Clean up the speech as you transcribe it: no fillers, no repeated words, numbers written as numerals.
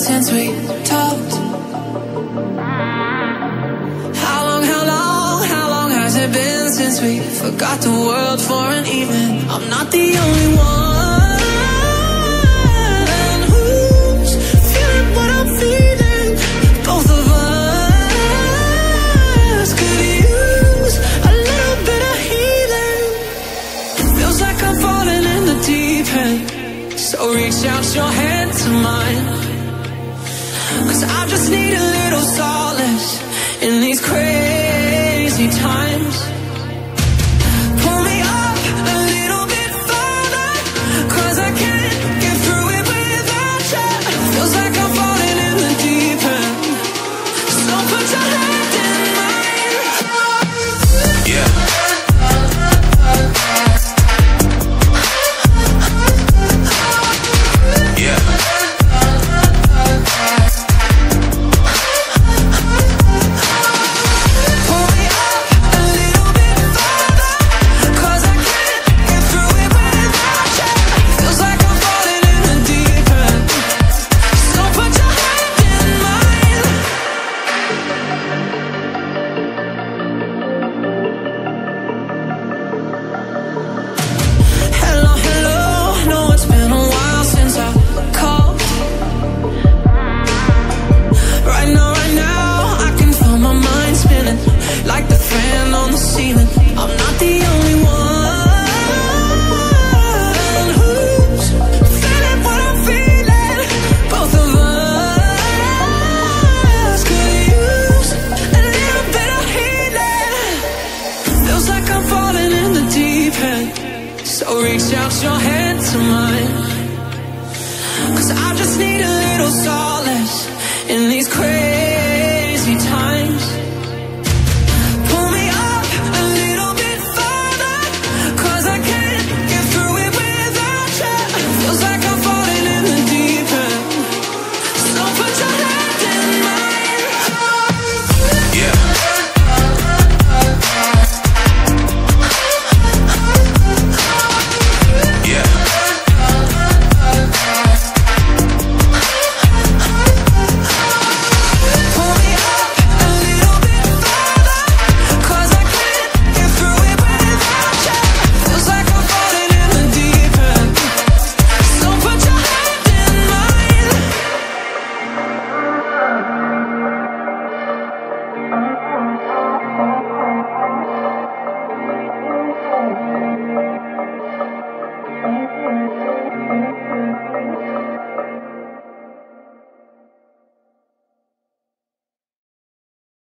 since we talked? How long has it been since we forgot the world for an evening? I'm not the only one who's feeling what I'm feeling. Both of us could use a little bit of healing. Feels like I'm falling in the deep end, so reach out your hand to mine. 'Cause I just need a little solace in these crazy times. Pull me up a little bit further, 'cause I can't get through it without you. Feels like I'm falling in the deep end, so put your hand in mine. Yeah. Like the fan on the ceiling, I'm not the only one who's feeling what I'm feeling. Both of us could use a little bit of healing. Feels like I'm falling in the deep end, so reach out your hand to mine. 'Cause I just need a little solace in these crazy times. Thank you.